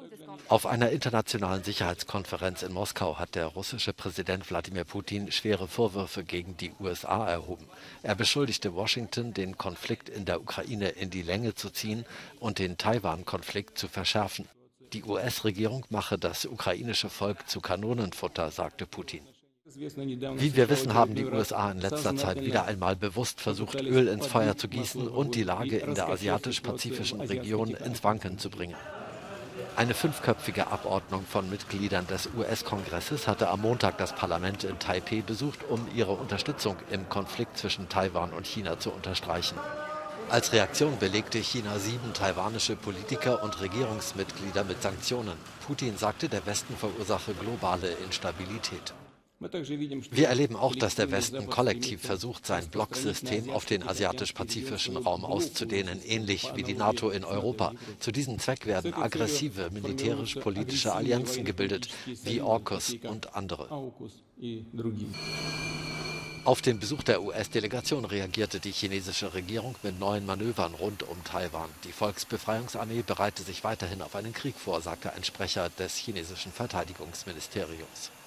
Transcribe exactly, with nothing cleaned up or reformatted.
Auf einer internationalen Sicherheitskonferenz in Moskau hat der russische Präsident Wladimir Putin schwere Vorwürfe gegen die U S A erhoben. Er beschuldigte Washington, den Konflikt in der Ukraine in die Länge zu ziehen und den Taiwan-Konflikt zu verschärfen. Die U S-Regierung mache das ukrainische Volk zu Kanonenfutter, sagte Putin. Wie wir wissen, haben die U S A in letzter Zeit wieder einmal bewusst versucht, Öl ins Feuer zu gießen und die Lage in der asiatisch-pazifischen Region ins Wanken zu bringen. Eine fünfköpfige Abordnung von Mitgliedern des U S-Kongresses hatte am Montag das Parlament in Taipeh besucht, um ihre Unterstützung im Konflikt zwischen Taiwan und China zu unterstreichen. Als Reaktion belegte China sieben taiwanische Politiker und Regierungsmitglieder mit Sanktionen. Putin sagte, der Westen verursache globale Instabilität. Wir erleben auch, dass der Westen kollektiv versucht, sein Blocksystem auf den asiatisch-pazifischen Raum auszudehnen, ähnlich wie die NATO in Europa. Zu diesem Zweck werden aggressive militärisch-politische Allianzen gebildet, wie AUKUS und andere. Auf den Besuch der U S-Delegation reagierte die chinesische Regierung mit neuen Manövern rund um Taiwan. Die Volksbefreiungsarmee bereite sich weiterhin auf einen Krieg vor, sagte ein Sprecher des chinesischen Verteidigungsministeriums.